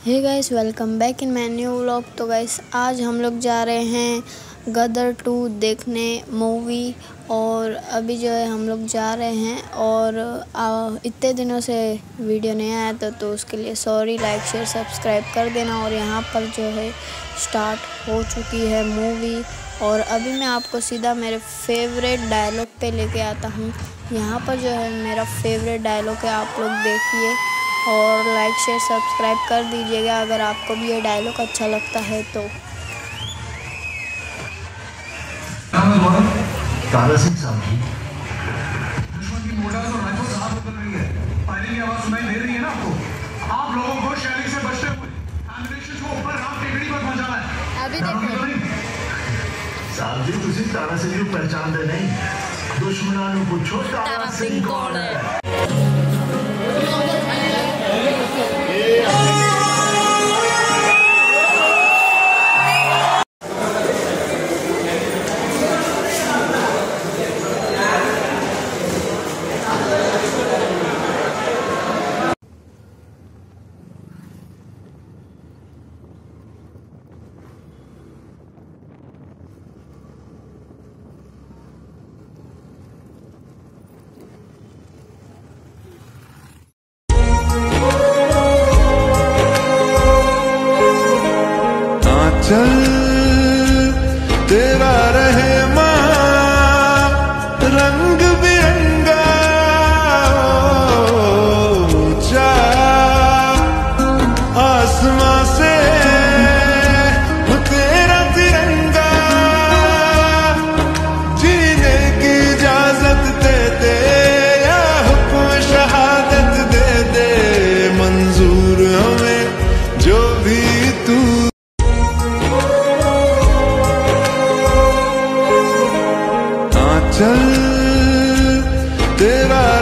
Hey guys, welcome back in my new vlog. तो guys आज हम लोग जा रहे हैं गदर 2 देखने मूवी। और अभी जो है हम लोग जा रहे हैं और इतने दिनों से वीडियो नहीं आया था तो उसके लिए सॉरी। लाइक शेयर सब्सक्राइब कर देना। और यहाँ पर जो है स्टार्ट हो चुकी है मूवी और अभी मैं आपको सीधा मेरे फेवरेट डायलॉग पे लेके आता हूँ। यहाँ पर जो है मेरा फेवरेट डायलॉग है, आप लोग देखिए और लाइक शेयर सब्सक्राइब कर दीजिएगा अगर आपको भी ये डायलॉग अच्छा लगता है तो। तारा सिंह साहब जी, दुश्मन की मोटार और राइफल से हाथ उतर रही है। फायरिंग की आवाज सुनाई दे रही है ना आपको? आप लोगों को शैली से बचते हुए एम्बुलेंस को ऊपर रात टेकड़ी पर पहुंचाना है। अभी देखो साहब जी, तुसी तारा सिंह को पहचान दे नहीं? दुश्मनां नूं पूछो तारा सिंह कौन है। चल तेरा रहे माँ रंग बिरंगा ऊंचा आसमां से तेरा तिरंगा जीने की इजाजत दे दे या हुक्म शहादत दे दे, मंजूर हमें जो भी तू। चल तेरा